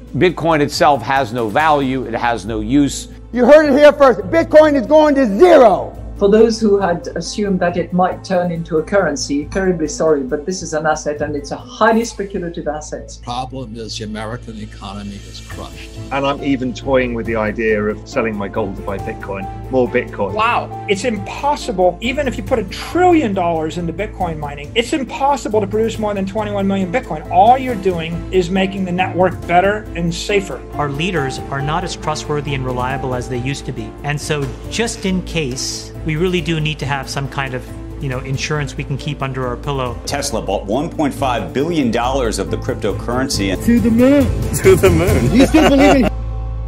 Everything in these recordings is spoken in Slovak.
Bitcoin itself has no value, it has no use. You heard it here first. Bitcoin is going to zero. For those who had assumed that it might turn into a currency, terribly sorry, but this is an asset and it's a highly speculative asset. The problem is the American economy is crushed. And I'm even toying with the idea of selling my gold to buy Bitcoin, more Bitcoin. Wow, it's impossible, even if you put $1 trillion into Bitcoin mining, it's impossible to produce more than 21 million Bitcoin. All you're doing is making the network better and safer. Our leaders are not as trustworthy and reliable as they used to be. And so just in case, we really do need to have some kind of, insurance we can keep under our pillow. Tesla bought $1.5 billion of the cryptocurrency. To the moon. To the moon. You still believe in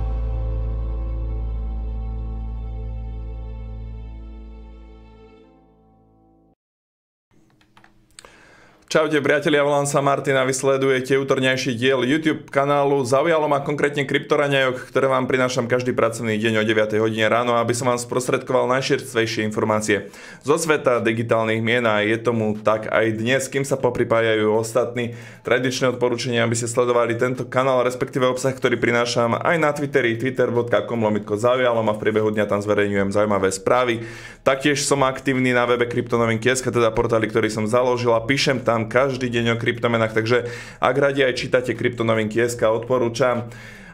Čaute priatelia, volám sa Martin a vy sledujete útorňajší diel YouTube kanálu. Zaujalo ma konkrétne Kryptoraňajok, ktoré vám prinášam každý pracovný deň o 9 hodine ráno, aby som vám sprostredkoval najčerstvejšie informácie zo sveta digitálnych mien a je tomu tak aj dnes, kým sa popripájajú ostatní. Tradičné odporúčania, aby ste sledovali tento kanál, respektíve obsah, ktorý prinášam aj na Twitteri, twitter.com/zaujalo ma, v priebehu dňa tam zverejňujem zaujímavé správy. Taktiež som aktívny na webe Kryptonovinky.sk, teda portáli, ktorý som založil, a píšem tam každý deň o kryptomenách, takže ak radi aj čítate Kryptonovinky.sk, odporúčam.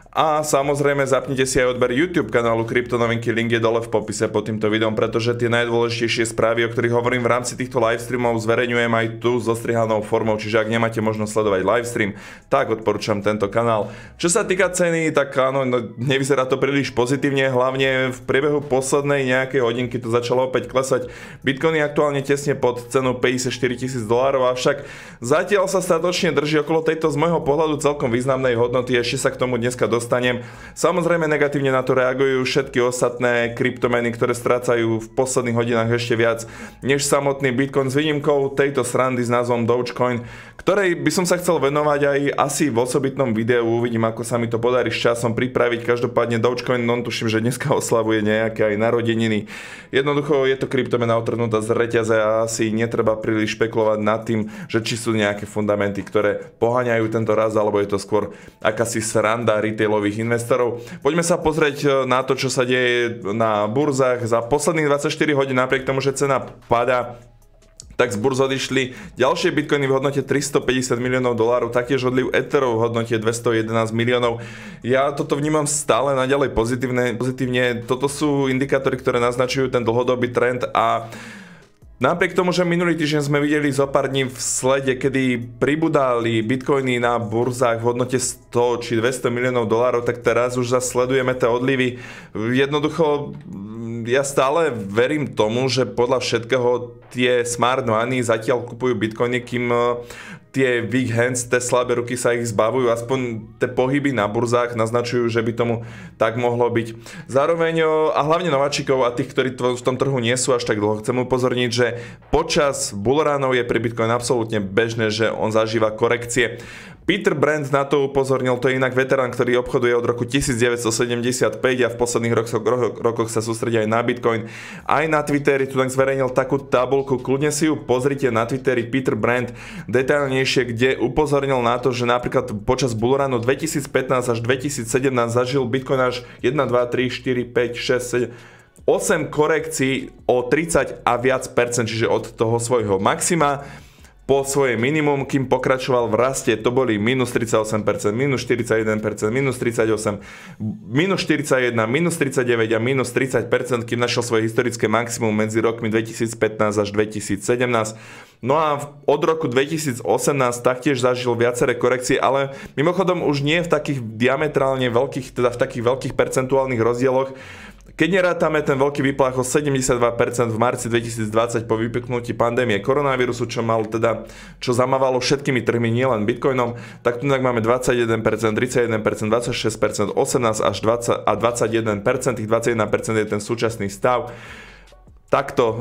A samozrejme zapnite si aj odber YouTube kanálu Kryptonovinky, link je dole v popise pod týmto videom, pretože tie najdôležitejšie správy, o ktorých hovorím v rámci týchto livestreamov, zverejňujem aj tu so strihanou formou, čiže ak nemáte možnosť sledovať livestream, tak odporúčam tento kanál. Čo sa týka ceny, tak áno, nevyzerá to príliš pozitívne, hlavne v priebehu poslednej nejakej hodinky to začalo opäť klesať. Bitcoin je aktuálne tesne pod cenou $54,000, avšak zatiaľ sa statočne drží okolo tejto z môjho pohľadu celkom významnej hodnoty, ešte sa k tomu dneska dostanem. Samozrejme negatívne na to reagujú všetky ostatné kryptomeny, ktoré strácajú v posledných hodinách ešte viac než samotný Bitcoin, s výnimkou tejto srandy s názvom Dogecoin, ktorej by som sa chcel venovať aj asi v osobitnom videu. Uvidím, ako sa mi to podarí s časom pripraviť. Každopádne Dogecoin, tuším, že dneska oslavuje nejaké aj narodeniny. Jednoducho je to kryptomena otrhnutá z reťaze a asi netreba príliš špekulovať nad tým, že či sú nejaké fundamenty, ktoré poháňajú tento rast, alebo je to skôr akási sranda retailových investorov. Poďme sa pozrieť na to, čo sa deje na burzách. Za posledných 24 hodín, napriek tomu, že cena padá, tak z burz odišli ďalšie bitcoiny v hodnote $350 miliónov, taktiež odliv Etherov v hodnote 211 miliónov. Ja toto vnímam stále naďalej pozitívne. Toto sú indikátory, ktoré naznačujú ten dlhodobý trend a napriek tomu, že minulý týždeň sme videli zo pár dní v slede, kedy pribudali bitcoiny na burzách v hodnote 100 či 200 miliónov dolárov, tak teraz už zasledujeme tie odlivy. Jednoducho ja stále verím tomu, že podľa všetkého tie smart money zatiaľ kupujú bitcoiny, kým tie weak hands, tie slabé ruky sa ich zbavujú. Aspoň tie pohyby na burzách naznačujú, že by tomu tak mohlo byť. Zároveň, a hlavne nováčikov a tých, ktorí v tom trhu nie sú až tak dlho, chcem upozorniť, že počas bullrunov je pre Bitcoin absolútne bežné, že on zažíva korekcie. Peter Brand na to upozornil, to je inak veterán, ktorý obchoduje od roku 1975 a v posledných rokoch sa sústredí aj na Bitcoin. Aj na Twitteri tu zverejnil takú tabuľku, kľudne si ju pozrite na Twitteri, Peter Brand detailnejšie, kde upozornil na to, že napríklad počas bullrunu 2015 až 2017 zažil Bitcoin až 1, 2, 3, 4, 5, 6, 7, 8 korekcií o 30 a viac percent, čiže od toho svojho maxima po svoje minimum, kým pokračoval v raste, to boli minus 38%, minus 41%, minus 38%, minus 41%, minus 39% a minus 30%, kým našiel svoje historické maximum medzi rokmi 2015 až 2017. No a od roku 2018 taktiež zažil viaceré korekcie, ale mimochodom už nie v takých diametrálne veľkých, teda v takých veľkých percentuálnych rozdieloch. Keď nerátame ten veľký výplach o 72% v marci 2020 po vypuknutí pandémie koronavírusu, čo zamávalo všetkými trhmi, nielen Bitcoinom, tak tu máme 21%, 31%, 26%, 18 až 20 a 21%, tých 21% je ten súčasný stav. Takto,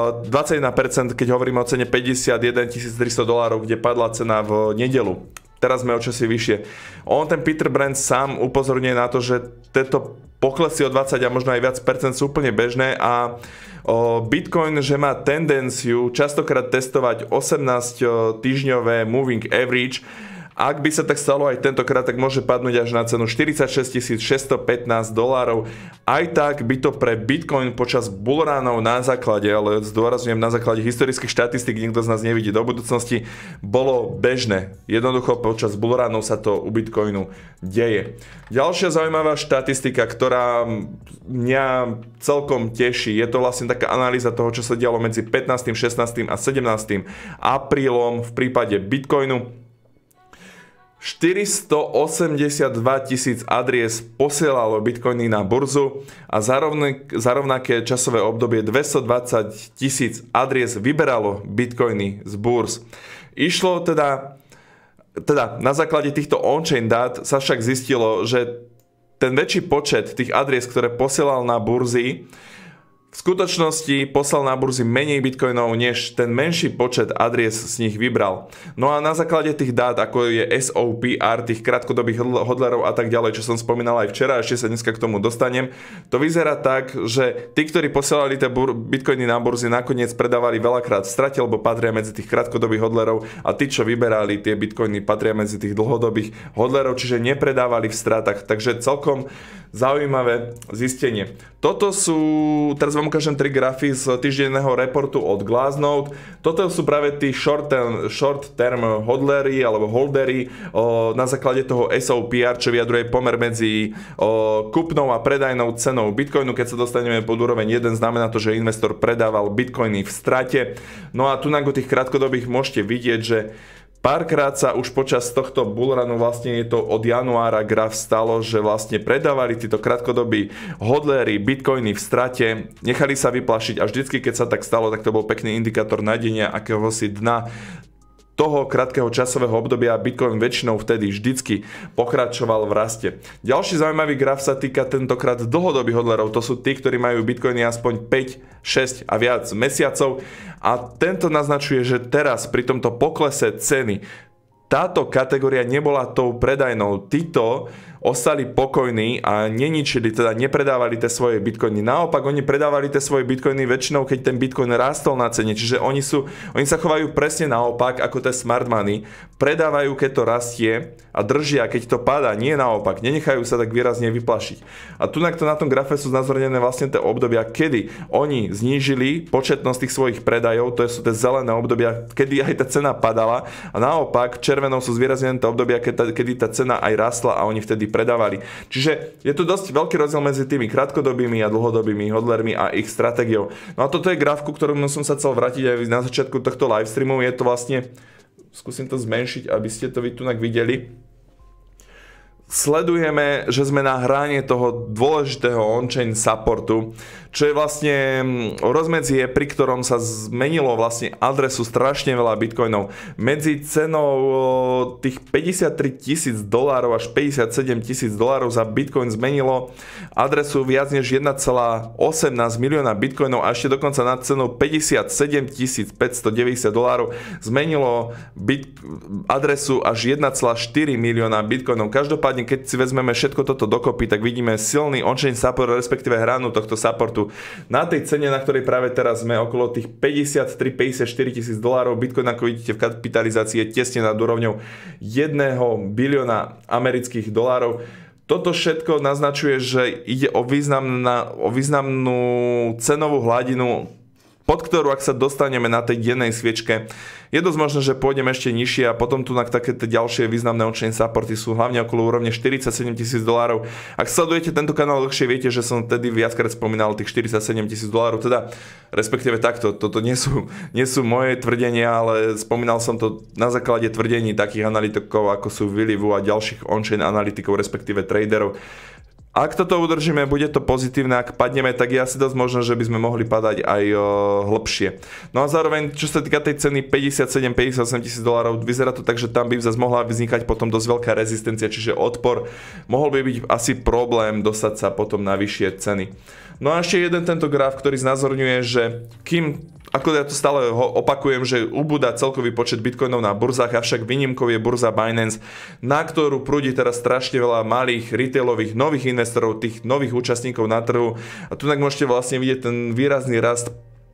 21%, keď hovoríme o cene $51 300, kde padla cena v nedeľu. Teraz sme o čosi vyššie. Ten Peter Brand sám upozorňuje na to, že tieto poklesy o 20 a možno aj viac percent sú úplne bežné a Bitcoin, že má tendenciu častokrát testovať 18 týždňové moving average Ak by sa tak stalo aj tentokrát, tak môže padnúť až na cenu $46 615. Aj tak by to pre Bitcoin počas bullrunov na základe, ale zdôrazňujem na základe historických štatistík, nikto z nás nevidí do budúcnosti, bolo bežné. Jednoducho počas bullrunov sa to u Bitcoinu deje. Ďalšia zaujímavá štatistika, ktorá mňa celkom teší, je to vlastne taká analýza toho, čo sa dialo medzi 15., 16. a 17. aprílom v prípade Bitcoinu. 482 000 adries posielalo bitcoiny na burzu a za rovnaké časové obdobie 220 000 adries vyberalo bitcoiny z burz. Išlo teda na základe týchto on-chain dát sa však zistilo, že ten väčší počet tých adries, ktoré posielal na burzy, v skutočnosti poslal na burzy menej bitcoinov, než ten menší počet adries z nich vybral. No a na základe tých dát, ako je SOPR, tých krátkodobých hodlerov a tak ďalej, čo som spomínal aj včera, ešte sa dneska k tomu dostanem, to vyzerá tak, že tí, ktorí posielali tie bitcoiny na burzy, nakoniec predávali veľakrát v strate, lebo patria medzi tých krátkodobých hodlerov, a tí, čo vyberali tie bitcoiny, patria medzi tých dlhodobých hodlerov, čiže nepredávali v stratách. Takže celkom zaujímavé zistenie. Toto sú, teraz vám ukážem 3 grafy z týždenného reportu od Glassnode. Toto sú práve tí short term hodlery alebo holdery na základe toho SOPR, čo vyjadruje pomer medzi kúpnou a predajnou cenou Bitcoinu. Keď sa dostaneme pod úroveň 1, znamená to, že investor predával bitcoiny v strate. No a tu na tých krátkodobých môžete vidieť, že párkrát sa už počas tohto bullrunu, vlastne je to od januára graf, stalo, že vlastne predávali títo krátkodobí hodlery bitcoiny v strate, nechali sa vyplašiť a vždycky, keď sa tak stalo, tak to bol pekný indikátor nájdenia akéhosi dna toho krátkeho časového obdobia. Bitcoin väčšinou vtedy vždycky pokračoval v raste. Ďalší zaujímavý graf sa týka tentokrát dlhodobých hodlerov. To sú tí, ktorí majú bitcoiny aspoň 5, 6 a viac mesiacov. A tento naznačuje, že teraz pri tomto poklese ceny táto kategória nebola tou predajnou. Títo ostali pokojní a neničili, teda nepredávali tie svoje bitcoiny. Naopak, oni predávali tie svoje bitcoiny väčšinou, keď ten bitcoin rástol na cene. Čiže oni sa chovajú presne naopak ako tie smart money. Predávajú, keď to rastie a držia, keď to padá. Nie naopak. Nenechajú sa tak výrazne vyplašiť. A tu na tom grafe sú znázornené vlastne tie obdobia, kedy oni znížili početnosť tých svojich predajov. To sú tie zelené obdobia, kedy aj tá cena padala. A naopak, červenou sú zvýraznené tie obdobia, kedy tá cena aj rastla a oni vtedy predávali. Čiže je tu dosť veľký rozdiel medzi tými krátkodobými a dlhodobými hodlermi a ich stratégiou. No a toto je graf, ku ktorému som sa chcel vrátiť aj na začiatku tohto livestreamu. Je to vlastne, skúsim to zmenšiť, aby ste to vy tu videli. Sledujeme, že sme na hrane toho dôležitého on-chain supportu, čo je vlastne rozmedzie, pri ktorom sa zmenilo vlastne adresu strašne veľa bitcoinov. Medzi cenou tých $53 000 až $57 000 za bitcoin zmenilo adresu viac než 1,18 milióna bitcoinov a ešte dokonca nad cenou $57 590 zmenilo adresu až 1,4 milióna bitcoinov. Každopádne, keď si vezmeme všetko toto dokopy, tak vidíme silný on-chain support, respektíve hranu tohto supportu. Na tej cene, na ktorej práve teraz sme, okolo tých $54 000 Bitcoin, ako vidíte v kapitalizácii, je tesne nad úrovňou 1 bilióna amerických dolárov. Toto všetko naznačuje, že ide o významnú cenovú hladinu, pod ktorú, ak sa dostaneme na tej dennej sviečke, je dosť možné, že pôjdeme ešte nižšie a potom tu na také ďalšie významné on-chain supporty sú hlavne okolo úrovne $47 000. Ak sledujete tento kanál dlhšie, viete, že som tedy viackrát spomínal tých $47 000, teda respektíve takto, toto nie sú moje tvrdenia, ale spomínal som to na základe tvrdení takých analytikov, ako sú Willy Woo a ďalších on-chain analytikov, respektíve traderov. Ak toto udržíme, bude to pozitívne, ak padneme, tak je asi dosť možné, že by sme mohli padať aj hlbšie. No a zároveň, čo sa týka tej ceny $57 000 vyzerá to tak, že tam by zase mohla vznikať potom dosť veľká rezistencia, čiže odpor. Mohol by byť asi problém dostať sa potom na vyššie ceny. No a ešte jeden tento graf, ktorý znázorňuje, že ako ja to stále opakujem, že ubúda celkový počet bitcoinov na burzách, avšak výnimkou je burza Binance, na ktorú prúdi teraz strašne veľa malých retailových nových investorov, tých nových účastníkov na trhu. A tu môžete vlastne vidieť ten výrazný rast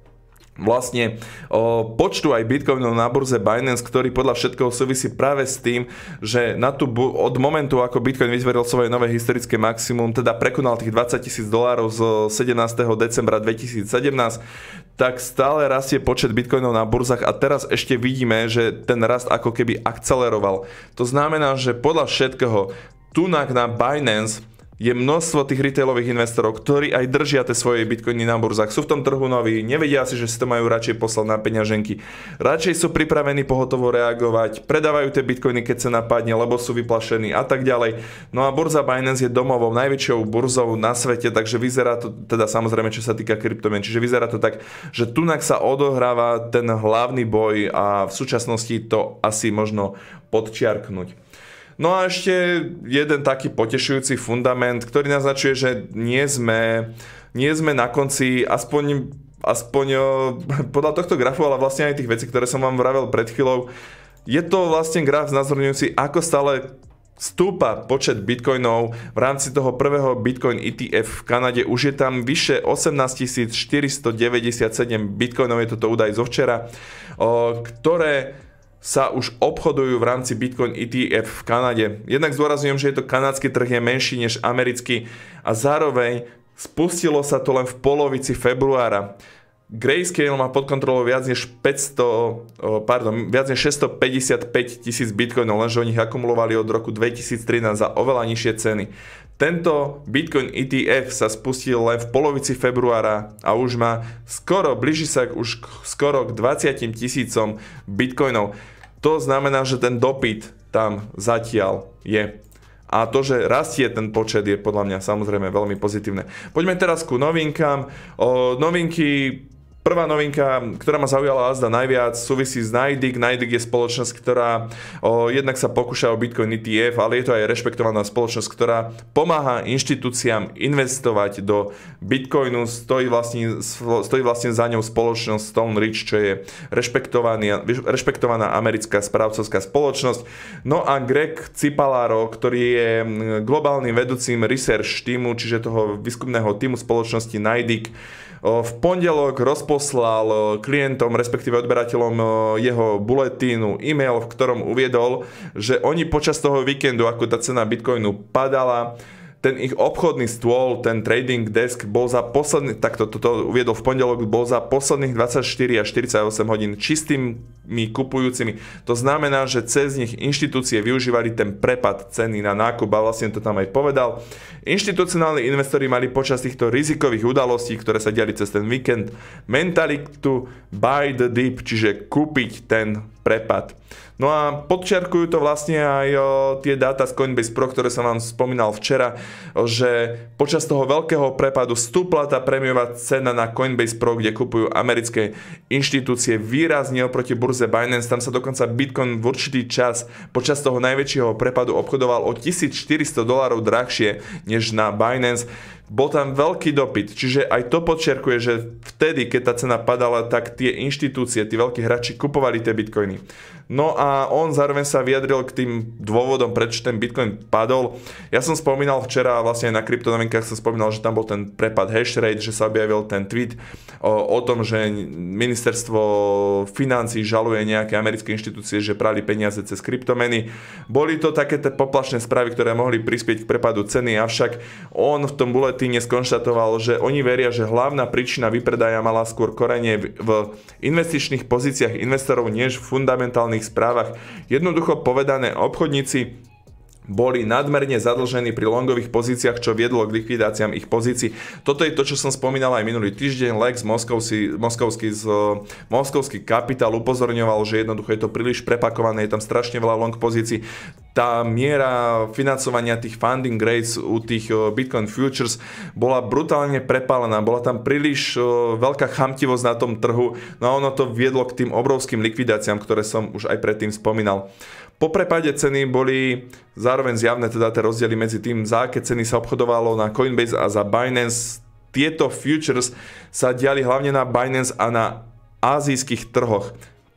vlastne počtu aj bitcoinov na burze Binance, ktorý podľa všetkého súvisí práve s tým, že od momentu, ako Bitcoin vytvoril svoje nové historické maximum, teda prekonal tých $20,000 z 17. decembra 2017, tak stále rastie počet bitcoinov na burzách a teraz ešte vidíme, že ten rast ako keby akceleroval. To znamená, že podľa všetkého tunak na Binance je množstvo tých retailových investorov, ktorí aj držia tie svoje bitcoiny na burzách. Sú v tom trhu noví, nevedia si, že si to majú radšej poslať na peňaženky. Radšej sú pripravení pohotovo reagovať, predávajú tie bitcoiny, keď sa napadne, lebo sú vyplašení a tak ďalej. No a burza Binance je domovou, najväčšou burzou na svete, takže vyzerá to, teda samozrejme, čo sa týka kryptomien, čiže vyzerá to tak, že tunak sa odohráva ten hlavný boj a v súčasnosti to asi možno podčiarknúť. No a ešte jeden taký potešujúci fundament, ktorý naznačuje, že nie sme na konci, aspoň podľa tohto grafu, ale vlastne aj tých vecí, ktoré som vám vravel pred chvíľou. Je to vlastne graf znázorňujúci, ako stále stúpa počet bitcoinov v rámci toho prvého Bitcoin ETF v Kanade. Už je tam vyše 18 497 bitcoinov, je toto údaj zo včera, ktoré sa už obchodujú v rámci Bitcoin ETF v Kanade. Jednak zdôrazňujem, že je to kanadský trh, je menší než americký a zároveň spustilo sa to len v polovici februára. Grayscale má pod kontrolou viac než 655 000 bitcoinov, lenže oni ich akumulovali od roku 2013 za oveľa nižšie ceny. Tento Bitcoin ETF sa spustil len v polovici februára a už má blíži sa už skoro k 20 000 bitcoinov. To znamená, že ten dopyt tam zatiaľ je. A to, že rastie ten počet, je podľa mňa samozrejme veľmi pozitívne. Poďme teraz ku novinkám. Prvá novinka, ktorá ma zaujala azda najviac, súvisí s NYDIG. NYDIG je spoločnosť, ktorá jednak sa pokúša o Bitcoin ETF, ale je to aj rešpektovaná spoločnosť, ktorá pomáha inštitúciám investovať do Bitcoinu. Stojí vlastne za ňou spoločnosť Stone Ridge, čo je rešpektovaná americká správcovská spoločnosť. No a Greg Cipalaro, ktorý je globálnym vedúcim research týmu, čiže toho výskumného týmu spoločnosti NYDIG, v pondelok rozposlal klientom, respektíve odberateľom jeho bulletínu e-mail, v ktorom uviedol, že oni počas toho víkendu, ako tá cena Bitcoinu padala, ten ich obchodný stôl, ten trading desk bol za posledných, takto toto uviedol v pondelok, bol za posledných 24 až 48 hodín čistými kupujúcimi. To znamená, že cez nich inštitúcie využívali ten prepad ceny na nákup a vlastne to tam aj povedal. Inštitucionálni investori mali počas týchto rizikových udalostí, ktoré sa diali cez ten víkend, mentalitu buy the dip, čiže kúpiť ten prepad. No a podčiarkujú to vlastne aj tie dáta z Coinbase Pro, ktoré som vám spomínal včera, že počas toho veľkého prepadu stúpla tá prémiová cena na Coinbase Pro, kde kupujú americké inštitúcie výrazne oproti burze Binance. Tam sa dokonca Bitcoin v určitý čas počas toho najväčšieho prepadu obchodoval o $1,400 drahšie než na Binance. Bol tam veľký dopyt, čiže aj to podčiarkuje, že vtedy, keď tá cena padala, tak tie inštitúcie, tí veľkí hráči kupovali tie bitcoiny. No a on zároveň sa vyjadril k tým dôvodom, prečo ten Bitcoin padol. Ja som spomínal včera, vlastne na kryptonovinkách som spomínal, že tam bol ten prepad hashrate, že sa objavil ten tweet o tom, že ministerstvo financií žaluje nejaké americké inštitúcie, že prali peniaze cez kryptomeny. Boli to také poplašné správy, ktoré mohli prispieť k prepadu ceny, avšak on v tom buletíne skonštatoval, že oni veria, že hlavná príčina vypredaja mala skôr korene v investičných pozíciách investorov než v fundamentálnych správach. Jednoducho povedané, obchodníci boli nadmerne zadlžení pri longových pozíciách, čo viedlo k likvidáciám ich pozícií. Toto je to, čo som spomínal aj minulý týždeň. Lex Moskovský kapitál upozorňoval, že jednoducho je to príliš prepakované, je tam strašne veľa long pozícií. Tá miera financovania tých funding rates u tých Bitcoin futures bola brutálne prepálená, bola tam príliš veľká chamtivosť na tom trhu, no a ono to viedlo k tým obrovským likvidáciám, ktoré som už aj predtým spomínal. Po prepade ceny boli zároveň zjavné teda tie rozdiely medzi tým, za aké ceny sa obchodovalo na Coinbase a za Binance. Tieto futures sa diali hlavne na Binance a na ázijských trhoch.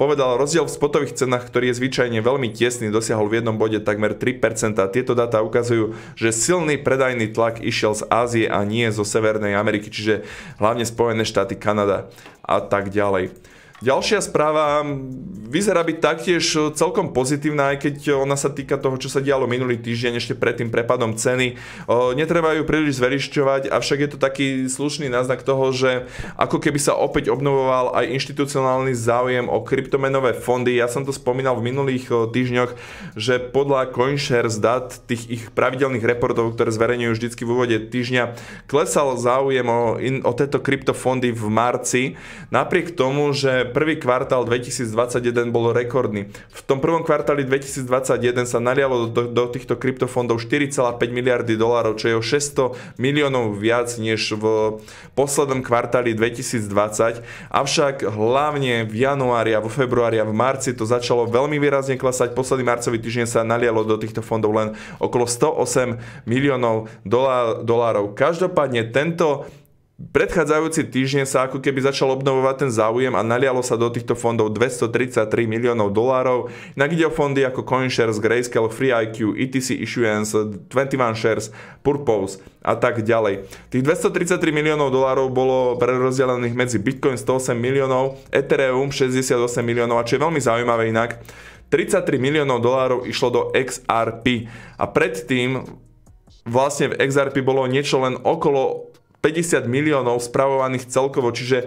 povedal, rozdiel v spotových cenách, ktorý je zvyčajne veľmi tesný, dosiahol v jednom bode takmer 3%. Tieto dáta ukazujú, že silný predajný tlak išiel z Ázie a nie zo Severnej Ameriky, čiže hlavne Spojené štáty, Kanada a tak ďalej. Ďalšia správa vyzerá byť taktiež celkom pozitívna, aj keď ona sa týka toho, čo sa dialo minulý týždeň ešte pred tým prepadom ceny. Netreba ju príliš zveličťovať, avšak je to taký slušný náznak toho, že ako keby sa opäť obnovoval aj inštitucionálny záujem o kryptomenové fondy. Ja som to spomínal v minulých týždňoch, že podľa CoinShares dát tých ich pravidelných reportov, ktoré zverejňujú vždycky v úvode týždňa, klesal záujem o tieto kryptofondy v marci, napriek tomu, že prvý kvartál 2021 bol rekordný. V tom prvom kvartáli 2021 sa nalialo do týchto kryptofondov 4,5 miliardy dolárov, čo je o 600 miliónov viac než v poslednom kvartáli 2020. Avšak hlavne v januári a vo februári a v marci to začalo veľmi výrazne klesať. Posledný marcový týždeň sa nalialo do týchto fondov len okolo 108 miliónov dolárov. Každopádne tento predchádzajúci týždeň sa ako keby začal obnovovať ten záujem a nalialo sa do týchto fondov 233 miliónov dolárov. Inak ide o fondy ako CoinShares, Grayscale, FreeIQ, ETC Issuance, 21 Shares, Purpose a tak ďalej. Tých 233 miliónov dolárov bolo prerozdelených medzi Bitcoin 108 miliónov, Ethereum 68 miliónov a čo je veľmi zaujímavé inak, 33 miliónov dolárov išlo do XRP a predtým vlastne v XRP bolo niečo len okolo 50 miliónov spravovaných celkovo, čiže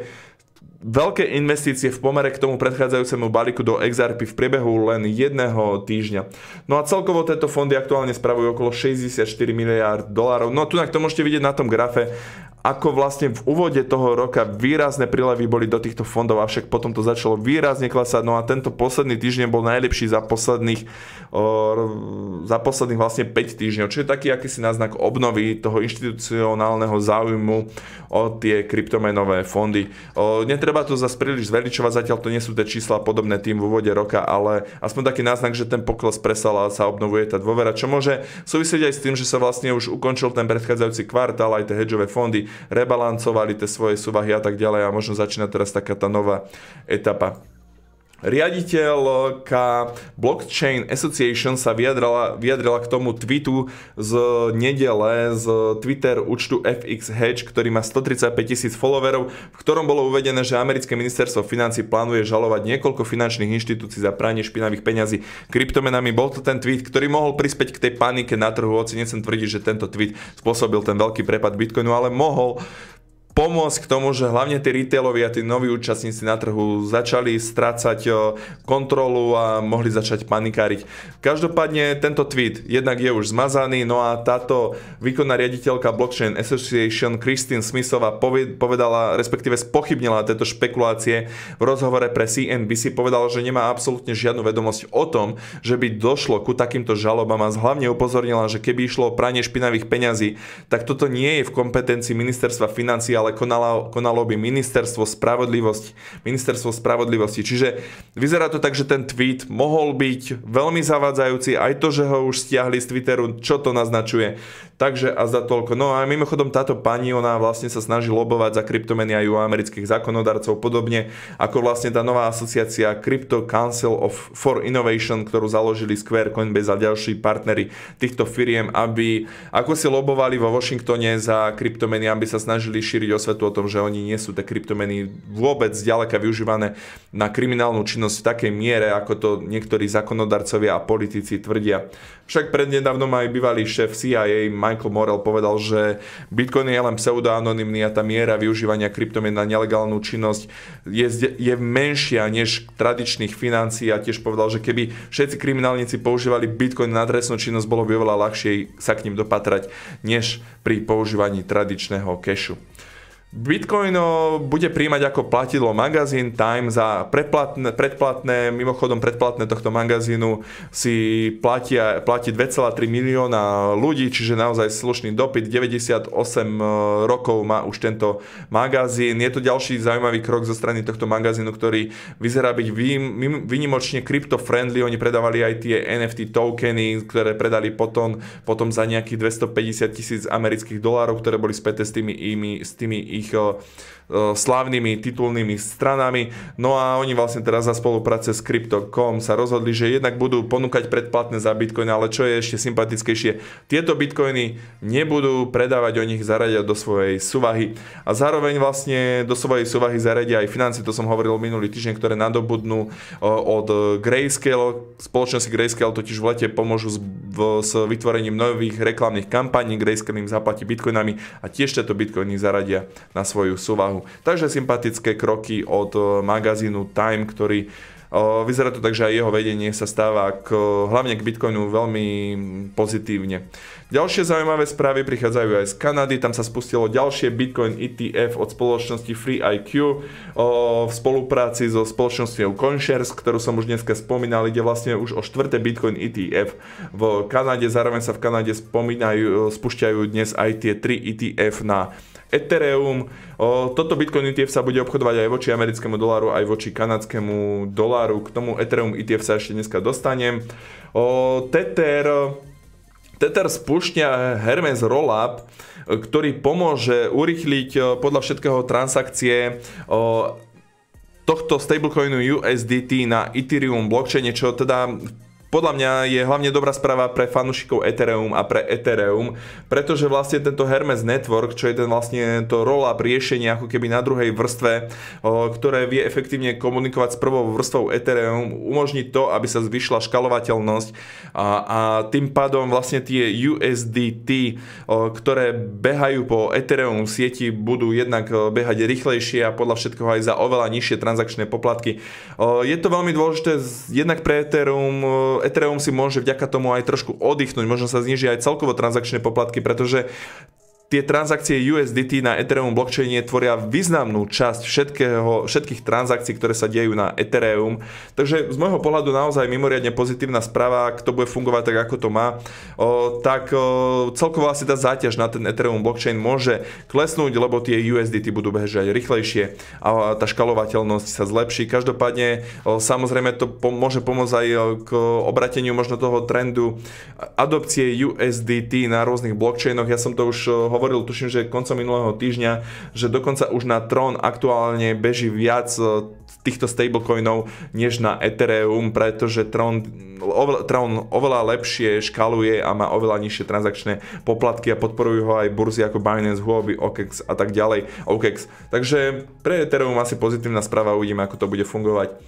veľké investície v pomere k tomu predchádzajúcemu balíku do XRP v priebehu len jedného týždňa. No a celkovo tieto fondy aktuálne spravujú okolo 64 miliárd dolárov. No tu to môžete vidieť na tom grafe, ako vlastne v úvode toho roka výrazné prílevy boli do týchto fondov, avšak potom to začalo výrazne klesať. No a tento posledný týždeň bol najlepší za posledných vlastne 5 týždňov, čo je taký akýsi náznak obnovy toho inštitucionálneho záujmu o tie kryptomenové fondy. Netreba to zase príliš zveličovať, zatiaľ to nie sú tie čísla podobné tým v úvode roka, ale aspoň taký náznak, že ten pokles presal a sa obnovuje tá dôvera, čo môže súvisieť aj s tým, že sa vlastne už ukončil ten predchádzajúci kvartál, aj tie hedžové fondy rebalancovali tie svoje súvahy a tak ďalej a možno začína teraz taká tá nová etapa. Riaditeľka Blockchain Association sa vyjadrila k tomu tweetu z nedele z Twitter účtu FX Hedge, ktorý má 135 000 followerov, v ktorom bolo uvedené, že americké ministerstvo financií plánuje žalovať niekoľko finančných inštitúcií za pranie špinavých peňazí kryptomenami. Bol to ten tweet, ktorý mohol prispieť k tej panike na trhu, hoci nechcem tvrdiť, že tento tweet spôsobil ten veľký prepad Bitcoinu, ale mohol pomôcť k tomu, že hlavne tí retailoví a tí noví účastníci na trhu začali strácať kontrolu a mohli začať panikáriť. Každopádne tento tweet jednak je už zmazaný, no a táto výkonná riaditeľka Blockchain Association Christine Smithová povedala, respektíve spochybnila tieto špekulácie v rozhovore pre CNBC, povedala, že nemá absolútne žiadnu vedomosť o tom, že by došlo ku takýmto žalobám a hlavne upozornila, že keby išlo o pranie špinavých peňazí, tak toto nie je v kompetencii ministerstva financií, ale konalo by Ministerstvo spravodlivosti. Čiže vyzerá to tak, že ten tweet mohol byť veľmi zavádzajúci, aj to, že ho už stiahli z Twitteru, čo to naznačuje. Takže a za toľko. No a mimochodom táto pani, ona vlastne sa snaží lobovať za kryptomeny aj u amerických zákonodarcov, podobne ako vlastne tá nová asociácia Crypto Council for Innovation, ktorú založili Square, Coinbase a ďalší partneri týchto firiem, aby ako si lobovali vo Washingtone za kryptomeny, aby sa snažili šíriť osvetu o tom, že oni nie sú tie kryptomeny vôbec zďaleka využívané na kriminálnu činnosť v takej miere, ako to niektorí zákonodarcovia a politici tvrdia. Však prednedávnom aj bývalý šéf CIA Michael Morell povedal, že Bitcoin je len pseudoanonymný a tá miera využívania kryptomien na nelegálnu činnosť je menšia než tradičných financií a tiež povedal, že keby všetci kriminálnici používali Bitcoin na trestnú činnosť, bolo by oveľa ľahšie sa k ním dopatrať, než pri používaní tradičného cashu. Bitcoin bude príjmať ako platidlo magazín Time za predplatné, mimochodom predplatné tohto magazínu si platí 2,3 milióna ľudí, čiže naozaj slušný dopyt, 98 rokov má už tento magazín. Je to ďalší zaujímavý krok zo strany tohto magazínu, ktorý vyzerá byť výnimočne crypto-friendly. Oni predávali aj tie NFT tokeny, ktoré predali potom za nejakých $250,000 amerických dolárov, ktoré boli späté s tými ich slávnymi titulnými stranami. No a oni vlastne teraz za spolupráce s Crypto.com sa rozhodli, že jednak budú ponúkať predplatné za Bitcoin, ale čo je ešte sympatickejšie, tieto Bitcoiny nebudú predávať, o nich zaradia do svojej súvahy a zároveň vlastne do svojej súvahy zaradia aj financie, to som hovoril minulý týždeň, ktoré nadobudnú od Grayscale. Spoločnosti Grayscale totiž v lete pomôžu s vytvorením nových reklamných kampaní. Grayscale im zaplatí Bitcoinami a tiež tieto Bitcoiny zaradia na svoju súvahu. Takže sympatické kroky od magazínu Time, ktorý vyzerá to tak, že aj jeho vedenie sa stáva hlavne k Bitcoinu veľmi pozitívne. Ďalšie zaujímavé správy prichádzajú aj z Kanady, tam sa spustilo ďalšie Bitcoin ETF od spoločnosti FreeIQ v spolupráci so spoločnosťou CoinShares, ktorú som už dneska spomínal, ide vlastne už o 4. Bitcoin ETF v Kanade, zároveň sa v Kanade spúšťajú dnes aj tie 3 ETF na Ethereum. Toto Bitcoin ETF sa bude obchodovať aj voči americkému doláru, aj voči kanadskému doláru. K tomu Ethereum ETF sa ešte dneska dostanem. Tether spúšťa Hermes Rollup, ktorý pomôže urýchliť podľa všetkého transakcie tohto stablecoinu USDT na Ethereum blockchaine, čo teda podľa mňa je hlavne dobrá správa pre fanúšikov Ethereum a pre Ethereum, pretože vlastne tento Hermes Network, čo je ten vlastne to rollup riešenie ako keby na druhej vrstve, ktoré vie efektívne komunikovať s prvou vrstvou Ethereum, umožní to, aby sa zvýšila škalovateľnosť a tým pádom vlastne tie USDT, ktoré behajú po Ethereum sieti, budú jednak behať rýchlejšie a podľa všetkého aj za oveľa nižšie transakčné poplatky. Je to veľmi dôležité jednak pre Ethereum si môže vďaka tomu aj trošku oddychnúť, možno sa zníži aj celkovo transakčné poplatky, pretože tie transakcie USDT na Ethereum blockchaine tvoria významnú časť všetkých transakcií, ktoré sa dejú na Ethereum. Takže z môjho pohľadu naozaj mimoriadne pozitívna správa, ak to bude fungovať tak, ako to má, tak celkovo asi tá záťaž na ten Ethereum blockchain môže klesnúť, lebo tie USDT budú bežať rýchlejšie a tá škalovateľnosť sa zlepší. Každopádne samozrejme to môže pomôcť aj k obrateniu možno toho trendu adopcie USDT na rôznych blockchainoch. Ja som to už hovoril, tuším, že koncom minulého týždňa, že dokonca už na Tron aktuálne beží viac týchto stablecoinov než na Ethereum, pretože Tron oveľa lepšie škaluje a má oveľa nižšie transakčné poplatky a podporujú ho aj burzy ako Binance, Huobi, OKEX a tak ďalej. OKEX. Takže pre Ethereum asi pozitívna správa, uvidíme, ako to bude fungovať.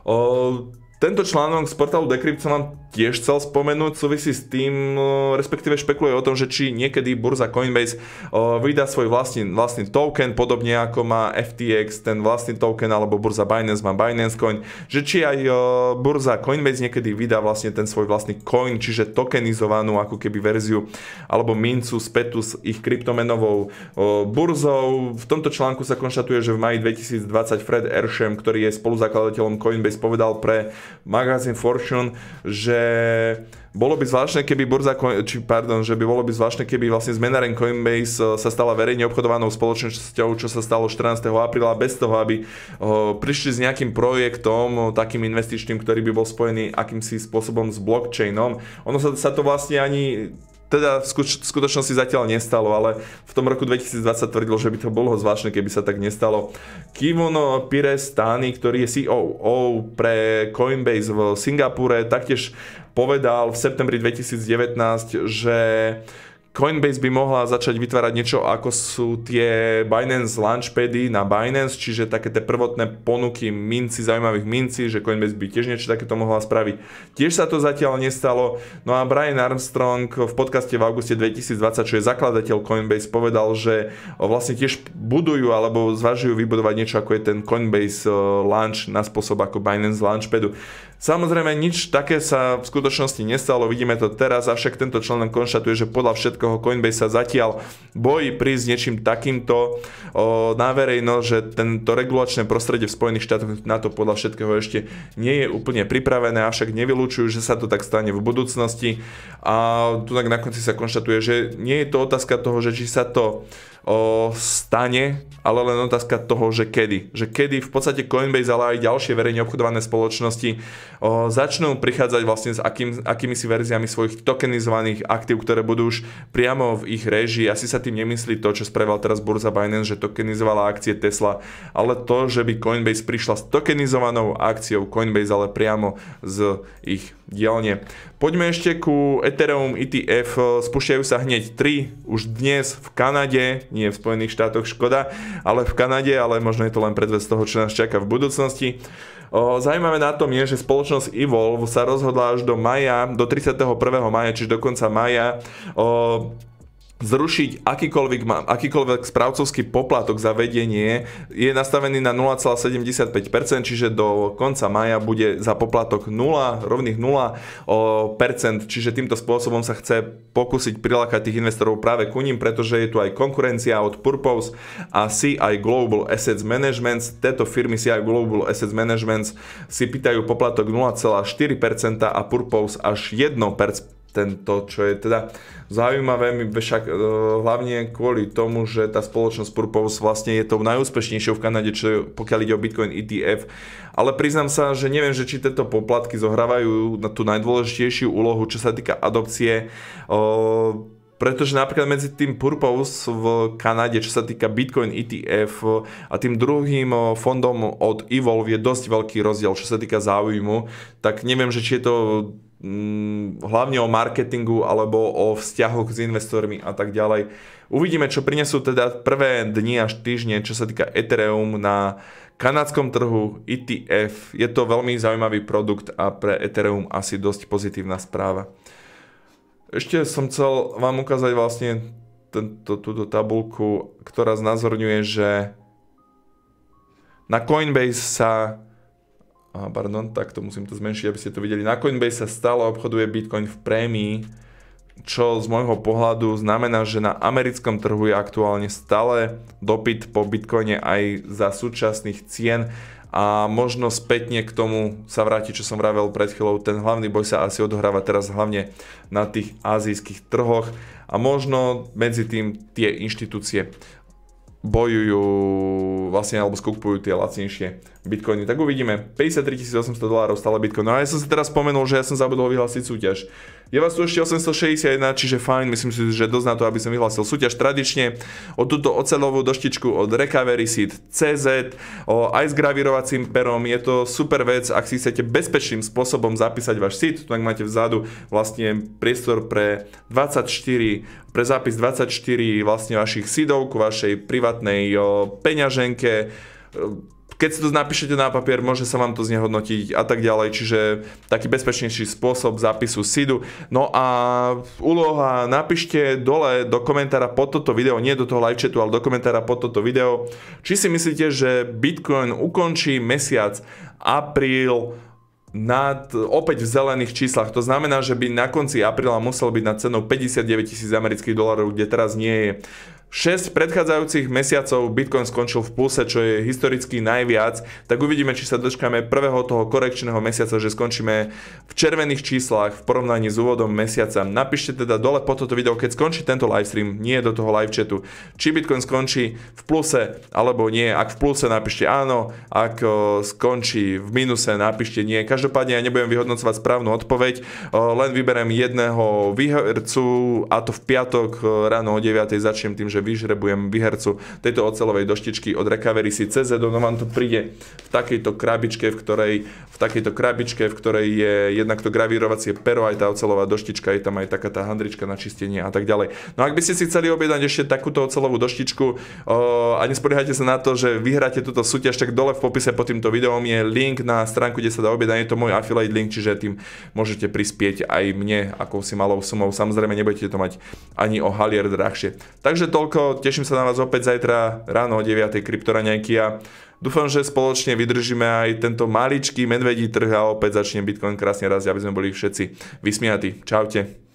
Tento článok z portálu Decrypt som vám tiež chcel spomenúť, súvisí s tým, respektíve špekuluje o tom, že či niekedy burza Coinbase vydá svoj vlastný token, podobne ako má FTX ten vlastný token, alebo burza Binance má Binance Coin, že či aj burza Coinbase niekedy vydá vlastne ten svoj vlastný coin, čiže tokenizovanú ako keby verziu alebo mincu spätu s ich kryptomenovou burzou. V tomto článku sa konštatuje, že v maji 2020 Fred Ersham, ktorý je spoluzakladateľom Coinbase, povedal pre magazín Fortune, že bolo by zvláštne, keby že by bolo by zvláštne, keby vlastne zmenáreň Coinbase sa stala verejne obchodovanou spoločnosťou, čo sa stalo 14. apríla, bez toho, aby prišli s nejakým projektom, takým investičným, ktorý by bol spojený akýmsi spôsobom s blockchainom. Ono sa to vlastne ani teda v skutočnosti zatiaľ nestalo, ale v tom roku 2020 tvrdil, že by to bolo zvláštne, keby sa tak nestalo. Kivon Pirestani, ktorý je CEO pre Coinbase v Singapúre, taktiež povedal v septembri 2019, že Coinbase by mohla začať vytvárať niečo, ako sú tie Binance Launchpady na Binance, čiže také tie prvotné ponuky zaujímavých mincí, že Coinbase by tiež niečo takéto mohla spraviť. Tiež sa to zatiaľ nestalo. No a Brian Armstrong v podcaste v auguste 2020, čo je zakladateľ Coinbase, povedal, že vlastne tiež budujú alebo zvažujú vybudovať niečo, ako je ten Coinbase Launch na spôsob ako Binance Launchpadu. Samozrejme, nič také sa v skutočnosti nestalo, vidíme to teraz, avšak tento článok konštatuje, že podľa všetkého Coinbase sa zatiaľ bojí prísť niečím takýmto na verejnosť, že tento regulačné prostredie v Spojených štátoch na to podľa všetkého ešte nie je úplne pripravené, avšak nevylučujú, že sa to tak stane v budúcnosti. A tu tak na konci sa konštatuje, že nie je to otázka toho, že či sa to stane, ale len otázka toho, že kedy. Že kedy v podstate Coinbase, ale aj ďalšie verejne obchodované spoločnosti začnú prichádzať vlastne s akýmisi verziami svojich tokenizovaných aktív, ktoré budú už priamo v ich réžii. Asi sa tým nemyslí to, čo spravila teraz burza Binance, že tokenizovala akcie Tesla, ale to, že by Coinbase prišla s tokenizovanou akciou Coinbase, ale priamo z ich dielne. Poďme ešte ku Ethereum ETF. Spúšťajú sa hneď 3 už dnes v Kanade, nie v Spojených štátoch, škoda, ale v Kanade, ale možno je to len predved z toho, čo nás čaká v budúcnosti. Zaujímavé na tom je, že spoločnosť Evolve sa rozhodla až do maja, do 31. maja, čiže do konca maja, zrušiť akýkoľvek správcovský poplatok za vedenie. Je nastavený na 0,75%, čiže do konca mája bude za poplatok 0, rovných 0%, čiže týmto spôsobom sa chce pokúsiť prilákať tých investorov práve ku ním, pretože je tu aj konkurencia od Purpose a CI Global Assets Management. Tieto firmy CI Global Assets Management si pýtajú poplatok 0,4% a Purpose až 1%. Čo je teda zaujímavé, však hlavne kvôli tomu, že tá spoločnosť Purpose vlastne je tou najúspešnejšou v Kanade, pokiaľ ide o Bitcoin ETF. Ale priznám sa, že neviem, že či tieto poplatky zohrávajú na tú najdôležitejšiu úlohu, čo sa týka adopcie. Pretože napríklad medzi tým Purpose v Kanade, čo sa týka Bitcoin ETF a tým druhým fondom od Evolve je dosť veľký rozdiel, čo sa týka záujmu. Tak neviem, že či je to hlavne o marketingu alebo o vzťahoch s investormi a tak ďalej. Uvidíme, čo prinesú teda prvé dni až týždne, čo sa týka Ethereum na kanadskom trhu ETF. Je to veľmi zaujímavý produkt a pre Ethereum asi dosť pozitívna správa. Ešte som chcel vám ukázať vlastne túto tabuľku, ktorá znázorňuje, že na Coinbase sa tak to musím to zmenšiť, aby ste to videli. Na Coinbase sa stále obchoduje Bitcoin v prémii, čo z môjho pohľadu znamená, že na americkom trhu je aktuálne stále dopyt po Bitcoine aj za súčasných cien a možno spätne k tomu sa vráti, čo som vravel pred chvíľou. Ten hlavný boj sa asi odohráva teraz hlavne na tých azijských trhoch a možno medzi tým tie inštitúcie bojujú vlastne alebo skupujú tie lacnejšie bitcoiny. Tak uvidíme. $53 800 stále bitcoin. No a ja som si teraz spomenul, že ja som zabudol vyhlásiť súťaž. Je vás tu ešte 861, čiže fajn, myslím si, že dosť na to, aby som vyhlásil súťaž tradične o túto oceľovú doštičku od Recovery Seed CZ, aj s gravírovacím perom. Je to super vec, ak si chcete bezpečným spôsobom zapísať váš seed, tak máte vzadu vlastne priestor pre 24, pre zápis 24 vlastne vašich seedov ku vašej privátnej peňaženke. Keď si to napíšete na papier, môže sa vám to znehodnotiť a tak ďalej, čiže taký bezpečnejší spôsob zápisu seedu. No a úloha, napíšte dole do komentára pod toto video, nie do toho live chatu, ale do komentára pod toto video, či si myslíte, že Bitcoin ukončí mesiac apríl opäť v zelených číslach. To znamená, že by na konci apríla musel byť na cenu $59,000 amerických dolárov, kde teraz nie je. 6 predchádzajúcich mesiacov Bitcoin skončil v pluse, čo je historicky najviac, tak uvidíme, či sa dočkáme prvého toho korekčného mesiaca, že skončíme v červených číslach v porovnaní s úvodom mesiaca. Napíšte teda dole pod toto video, keď skončí tento livestream, nie do toho live chatu, či Bitcoin skončí v pluse alebo nie. Ak v pluse, napíšte áno, ak skončí v minuse, napíšte nie. Každopádne ja nebudem vyhodnocovať správnu odpoveď, len vyberiem jedného výhercu a to v piatok ráno o 9:00 začnem tým, že vyžrebujem výhercu tejto oceľovej doštičky od Recovery Seed CZ. No vám to príde v takejto krabičke, v ktorej je jednak to gravírovacie pero, aj tá oceľová doštička, je tam aj taká tá handrička na čistenie a tak ďalej. No ak by ste si chceli objednať ešte takúto oceľovú doštičku a nespoliehajte sa na to, že vyhráte túto súťaž, tak dole v popise pod týmto videom je link na stránku, kde sa dá objednať. Je to môj affiliate link, čiže tým môžete prispieť aj mne akousi malou sumou. Samozrejme nebudete to mať ani o halier drahšie. Takže teším sa na vás opäť zajtra ráno o 9:00 kryptoraňajky a dúfam, že spoločne vydržíme aj tento maličký medvedí trh a opäť začne Bitcoin krásne rásť, aby sme boli všetci vysmiatí. Čaute.